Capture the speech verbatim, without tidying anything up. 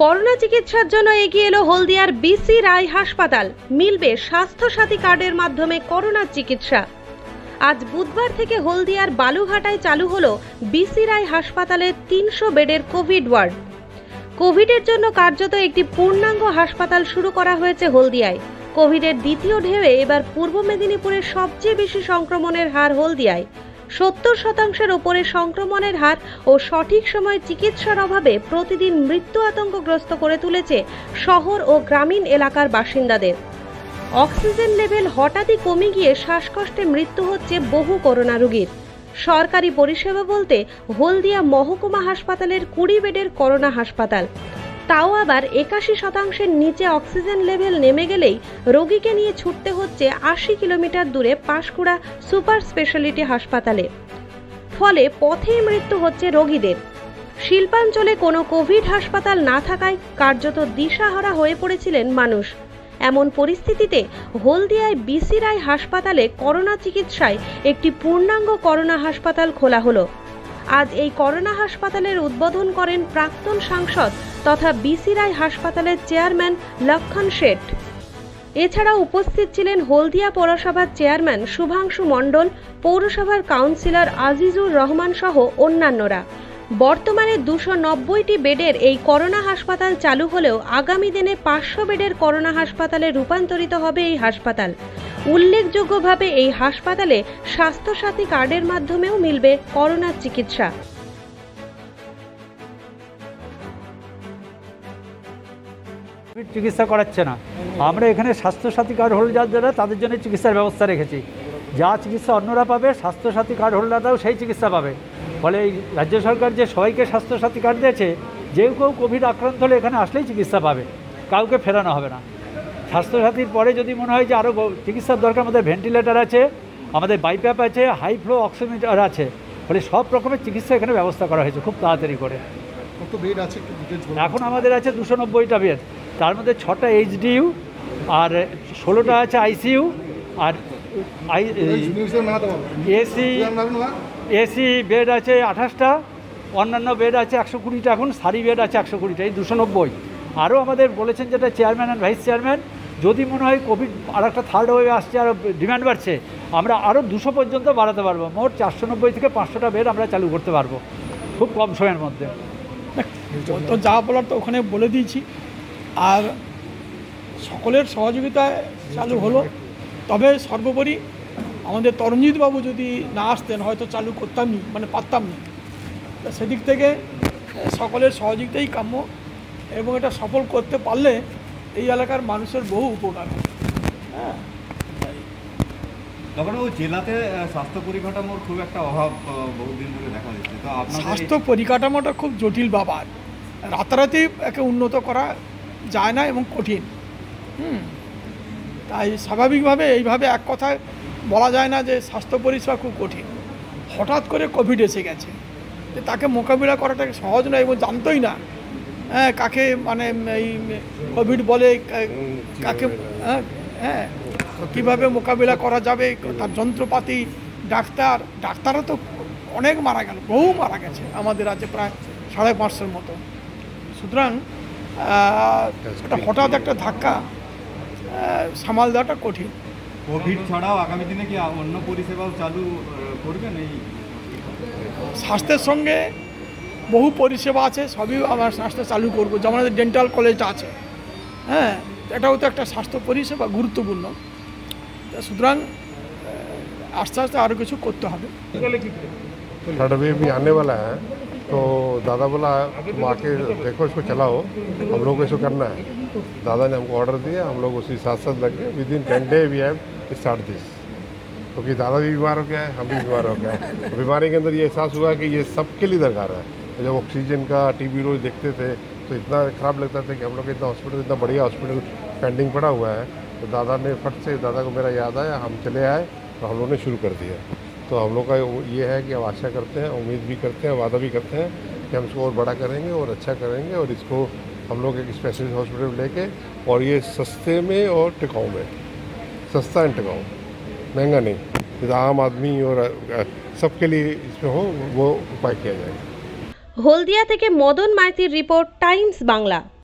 Corona চিকিৎসার জন্য এগিয়ে এলো হলদিয়ার বিসি রায় হাসপাতাল। মিলবে স্বাস্থ্য সাথী কার্ডের মাধ্যমে করোনার চিকিৎসা। আজ বুধবার থেকে হলদিয়ার বালুঘাটায় চালু হলো বিসি রায় হাসপাতালের তিনশো বেডের কোভিড ওয়ার্ড। কোভিডের জন্য কার্যত একটি পূর্ণাঙ্গ হাসপাতাল শুরু করা হয়েছে হলদিয়ায়। কোভিডের দ্বিতীয় ঢেউয়ে এবার পূর্ব মেদিনীপুরের সবচেয়ে বেশি সংক্রমণের হার হলদিয়ায়। সত্তর শতাংশের ওপরে সংক্রমণের হার ও সঠিক সময়ে চিকিৎসার অভাবে প্রতিদিন মৃত্যু আতঙ্কগ্রস্ত করে তুলেছে শহর ও গ্রামীণ এলাকার বাসিন্দাদের। অক্সিজেন লেভেল হঠাৎই কমে গিয়ে শ্বাসকষ্টে মৃত্যু হচ্ছে বহু করোনা রোগীর। সরকারি পরিষেবা বলতে হলদিয়া মহকুমা হাসপাতালের কুড়ি বেডের করোনা হাসপাতাল, তাও আবার একাশি শতাংশের নিচে অক্সিজেন লেভেল নেমে গেলেই রোগীকে নিয়ে ছুটতে হচ্ছে আশি কিলোমিটার দূরে পাঁশকুড়া সুপার স্পেশালিটি হাসপাতালে। ফলে পথেই মৃত্যু হচ্ছে রোগীদের। শিল্পাঞ্চলে কোনো কোভিড হাসপাতাল না থাকায় কার্যত দিশাহারা হয়ে পড়েছিলেন মানুষ। এমন পরিস্থিতিতে হলদিয়ায় বিসি রায় হাসপাতালে করোনা চিকিৎসায় একটি পূর্ণাঙ্গ করোনা হাসপাতাল খোলা হলো। আজ এই করোনা হাসপাতালের উদ্বোধন করেন প্রাক্তন সাংসদ তথা বিসি রায় হাসপাতালের চেয়ারম্যান লক্ষণ শেঠ। এছাড়াও উপস্থিত ছিলেন হলদিয়া পৌরসভার চেয়ারম্যান শুভাংশু মণ্ডল, পৌরসভার কাউন্সিলর আজিজুর রহমান সহ অন্যান্যরা। বর্তমানে দুশো নব্বইটি বেডের এই করোনা হাসপাতাল চালু হলেও আগামী দিনে পাঁচশো বেডের করোনা হাসপাতালে রূপান্তরিত হবে এই হাসপাতাল। উল্লেখযোগ্যভাবে এই হাসপাতালে স্বাস্থ্যসাথী কার্ডের মাধ্যমেও মিলবে করোনার চিকিৎসা। চিকিৎসা করাচ্ছে না, আমরা এখানে স্বাস্থ্যসাথী কার্ড হোল্ডার যারা তাদের জন্য চিকিৎসার ব্যবস্থা রেখেছি। যা চিকিৎসা অন্যরা পাবে, স্বাস্থ্যসাথী কার্ড হোল্ডাররাও সেই চিকিৎসা পাবে। ফলে এই রাজ্য সরকার যে সবাইকে স্বাস্থ্যসাথী কার্ড দিয়েছে, যে কেউ কোভিড আক্রান্ত হলে এখানে আসলেই চিকিৎসা পাবে, কাউকে ফেরানো হবে না। স্বাস্থ্যসাথীর পরে যদি মনে হয় যে আরও চিকিৎসার দরকার, আমাদের ভেন্টিলেটর আছে, আমাদের বাইপ্যাপ আছে, হাই ফ্লো অক্সিমিটার আছে। ফলে সব রকমের চিকিৎসা এখানে ব্যবস্থা করা হয়েছে খুব তাড়াতাড়ি করে। কত বেড আছে এখন আমাদের আছে দুশো নব্বইটা বেড, তার মধ্যে ছটা এইচডিইউ আর ষোলোটা আছে আইসিইউ আর আই এসি এসি বেড আছে আঠাশটা, অন্যান্য বেড আছে একশো কুড়িটা, এখন সারি বেড আছে একশো কুড়িটা, এই দুশো নব্বই। আরও আমাদের বলেছেন যেটা চেয়ারম্যান অ্যান্ড ভাইস চেয়ারম্যান, যদি মনে হয় কোভিড আর একটা থার্ড ওয়েভ আসছে, আরও ডিমান্ড বাড়ছে, আমরা আরও দুশো পর্যন্ত বাড়াতে পারবো। মোট চারশো নব্বই থেকে পাঁচশোটা বেড আমরা চালু করতে পারবো খুব কম সময়ের মধ্যে। তো যা বলার তো ওখানে বলে দিয়েছি। আর সকলের সহযোগিতায় চালু হলো। তবে সর্বোপরি আমাদের তরণজিৎবাবু যদি না আসতেন হয়তো চালু করতামই, মানে পারতাম না। সেদিক থেকে সকলের সহযোগিতাই কাম্য, এবং এটা সফল করতে পারলে এই এলাকার মানুষের বহু উপকার। হ্যাঁ, তখন ওই জেলাতে স্বাস্থ্য পরিকাঠামোর খুব একটা অভাব বহুদিন ধরে দেখা দিচ্ছে। তো আপনার স্বাস্থ্য পরিকাঠামোটা খুব জটিল ব্যাপার, রাতারাতি একে উন্নত করা যায় না এবং কঠিন। হুম তাই স্বাভাবিকভাবে এইভাবে এক কথায় বলা যায় না যে স্বাস্থ্য পরিষেবা খুব কঠিন। হঠাৎ করে কোভিড এসে গেছে, যে তাকে মোকাবিলা করাটা সহজ নয়, এবং জানতোই না হ্যাঁ কাকে মানে এই কোভিড বলে, কাকে হ্যাঁ হ্যাঁ কীভাবে মোকাবিলা করা যাবে, তার যন্ত্রপাতি, ডাক্তার ডাক্তারও তো অনেক মারা গেল, বহু মারা গেছে আমাদের আছে প্রায় সাড়ে পাঁচশোর মতো। সুতরাং একটা হঠাৎ একটা ধাক্কা সামাল দেওয়াটা কঠিন। কোভিড ছাড়াও আগামী দিনে কি অন্য পরিষেবাও চালু করবেন? এই স্বাস্থ্যের সঙ্গে বহু পরিষেবা আছে, সবই আমার স্বাস্থ্য চালু করবো। যেমন আমাদের ডেন্টাল কলেজটা আছে, হ্যাঁ এটাও তো একটা স্বাস্থ্য পরিষেবা গুরুত্বপূর্ণ। সুতরাং আস্তে আস্তে আরও কিছু করতে হবে। थर्ड वेव भी आने वाला है, तो दादा बोला तुम आके देखो, इसको चलाओ, हम लोग को इसको करना है। दादा ने हमको ऑर्डर दिया, हम लोग उसी साथ साथ लगे। Within ten day we have start this, क्योंकि दादा भी बीमार हो गया है, हम भी बीमार हो गए हैं। बीमारी के अंदर ये एहसास हुआ कि ये सबके लिए दरकार है। जब ऑक्सीजन का टीबी रोज देखते थे तो इतना ख़राब लगता था कि हम लोग इतना हॉस्पिटल, इतना बढ़िया हॉस्पिटल पेंडिंग पड़ा हुआ है। तो दादा ने फट से, दादा को मेरा याद आया, हम चले आए और हम लोगों ने शुरू कर दिया। तो हम लोग का ये है कि हम आशा करते हैं, उम्मीद भी करते हैं, वादा भी करते हैं कि हम इसको और बड़ा करेंगे और अच्छा करेंगे, और इसको हम लोग एक स्पेशलिस्ट हॉस्पिटल लेके, और ये सस्ते में और टिकाऊ में, सस्ता एंड टिकाऊ, महंगा नहीं, आम आदमी और सबके लिए इसमें हो वो उपाय किया जाएगा। হলদিয়া থেকে মদন মাইতির রিপোর্ট, টাইমস বাংলা।